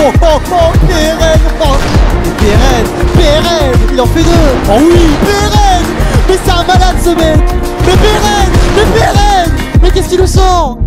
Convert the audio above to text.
Pérez, oh. Pérez, il en fait 2. Oh oui, Pérez. Mais c'est un malade ce mec. Mais Pérez, mais qu'est-ce qu'il le sort?